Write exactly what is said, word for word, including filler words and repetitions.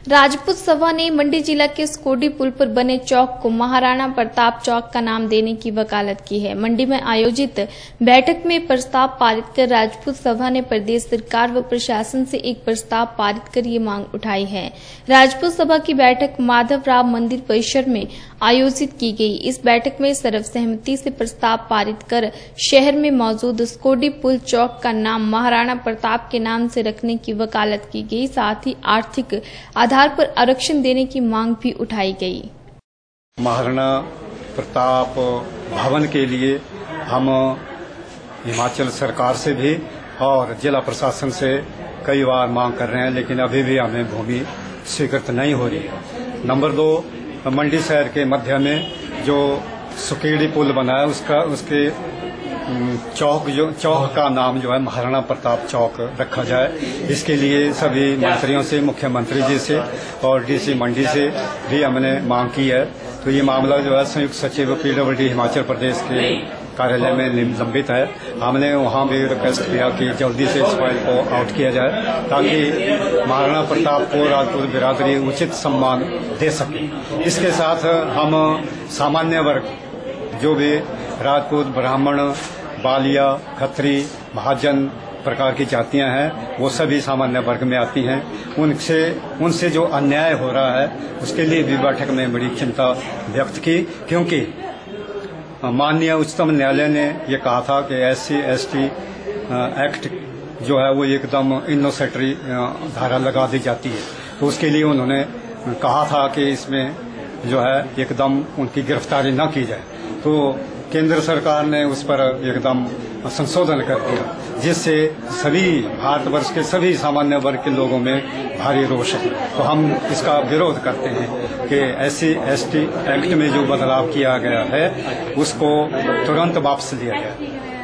राजपूत सभा ने मंडी जिला के स्कोडी पुल पर बने चौक को महाराणा प्रताप चौक का नाम देने की वकालत की है। मंडी में आयोजित बैठक में प्रस्ताव पारित कर राजपूत सभा ने प्रदेश सरकार व प्रशासन से एक प्रस्ताव पारित कर ये मांग उठाई है। राजपूत सभा की बैठक माधवराव मंदिर परिसर में आयोजित की गई। इस बैठक में सर्वसहमति से प्रस्ताव पारित कर शहर में मौजूद स्कोडी पुल चौक का नाम महाराणा प्रताप के नाम से रखने की वकालत की गई। साथ ही आर्थिक आधार पर आरक्षण देने की मांग भी उठाई गई। महाराणा प्रताप भवन के लिए हम हिमाचल सरकार से भी और जिला प्रशासन से कई बार मांग कर रहे हैं, लेकिन अभी भी हमें भूमि स्वीकृत नहीं हो रही है। नंबर दो, मंडी शहर के मध्य में जो सुकेड़ी पुल बना है उसका उसके चौक जो चौक का नाम जो है महाराणा प्रताप चौक रखा जाए। इसके लिए सभी मंत्रियों से, मुख्यमंत्री जी से और डीसी मंडी से भी हमने मांग की है। तो ये मामला जो है संयुक्त सचिव पीडब्ल्यूडी हिमाचल प्रदेश के कार्यालय में लंबित है। हमने वहाँ भी रिक्वेस्ट किया कि जल्दी से इस फाइल को आउट किया जाए ताकि महाराणा प्रताप को राजपूत बिरादरी उचित सम्मान दे सके। इसके साथ हम सामान्य वर्ग जो भी राजपूत, ब्राह्मण, बालिया, खत्री, महाजन प्रकार की जातियां हैं वो सभी सामान्य वर्ग में आती हैं। उनसे उनसे जो अन्याय हो रहा है उसके लिए भी बैठक में बड़ी चिंता व्यक्त की, क्योंकि माननीय उच्चतम न्यायालय ने ये कहा था कि S C S T act जो है वो एकदम इनोसेंटरी धारा लगा दी जाती है। तो उसके लिए उन्होंने कहा था कि इसमें जो है एकदम उनकी गिरफ्तारी न की जाए। तो केंद्र सरकार ने उस पर एकदम संशोधन कर दिया, जिससे सभी भारतवर्ष के सभी सामान्य वर्ग के लोगों में भारी रोष है। तो हम इसका विरोध करते हैं कि S C S T act में जो बदलाव किया गया है उसको तुरंत वापस लिया जाए।